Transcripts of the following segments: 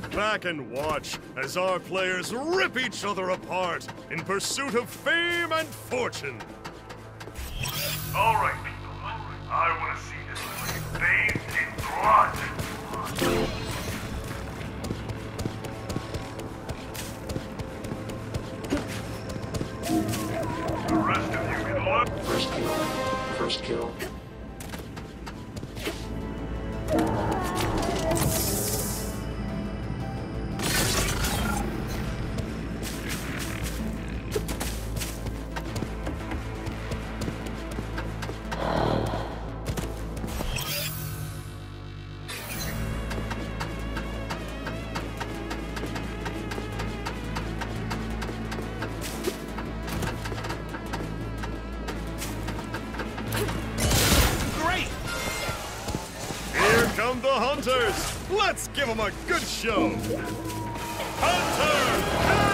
Sit back and watch as our players rip each other apart in pursuit of fame and fortune. All right, people. I want to see this place bathed in blood. The rest of you can look. First kill. First kill. Come the hunters! Let's give them a good show! Hunter!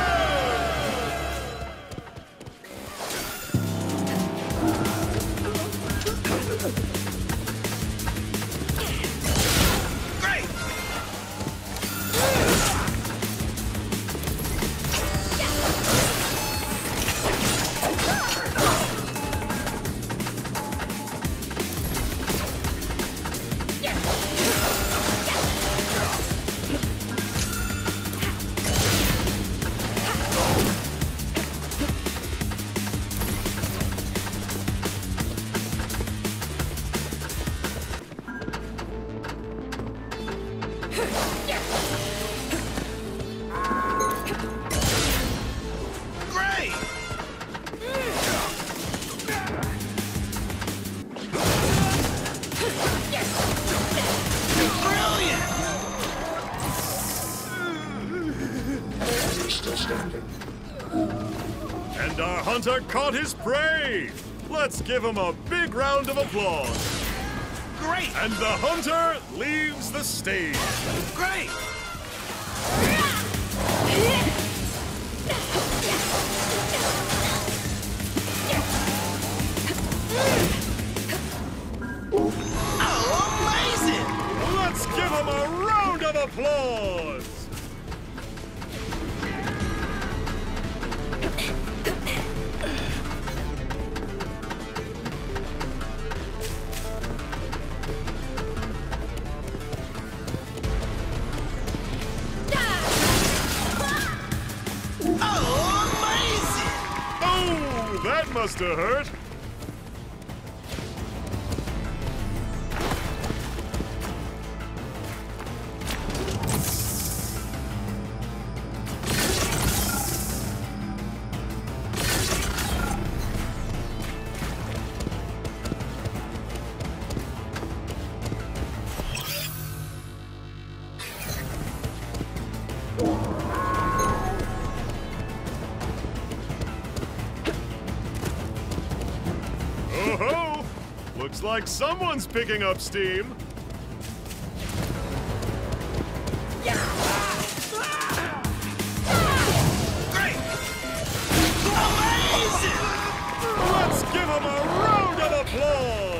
Still standing. And our hunter caught his prey! Let's give him a big round of applause! Great! And the hunter leaves the stage! Great! Oh, amazing! Let's give him a round of applause! That must have hurt. Oh-ho! Looks like someone's picking up steam. Great! Amazing! Let's give him a round of applause!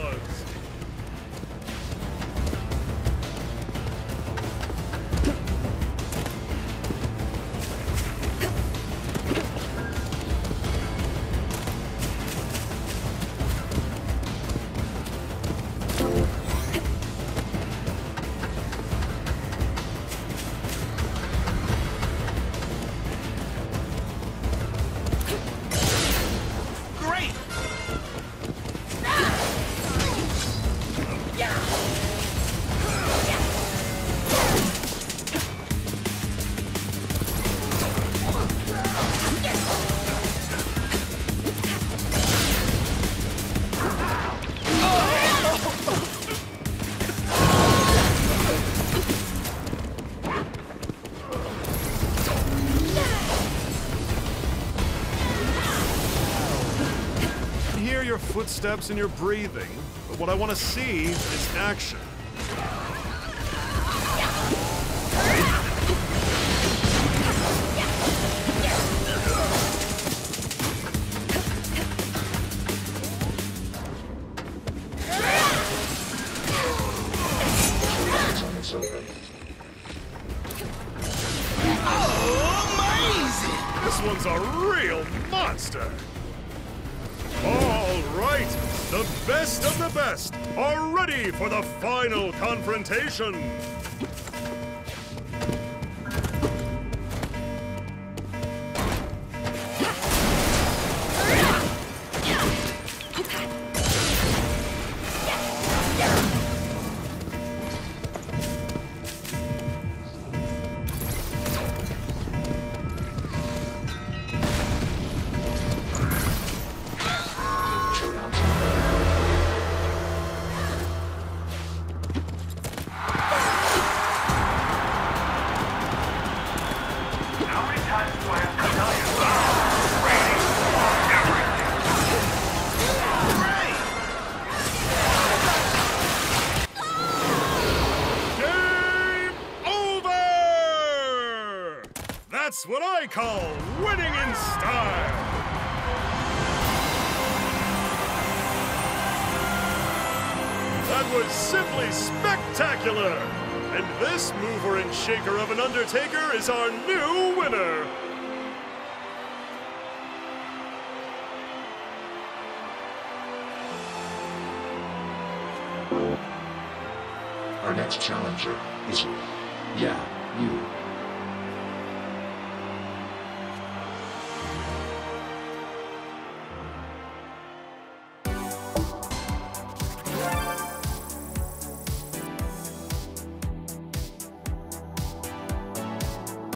Your footsteps and your breathing, but what I want to see is action. It's over. is a real monster. All right, the best of the best are ready for the final confrontation. How many times do I have to tell you? Ready for everything. Game over! That's what I call winning in style. That was simply spectacular! And this mover and shaker of an Undertaker is our new winner! Our next challenger is... yeah, you.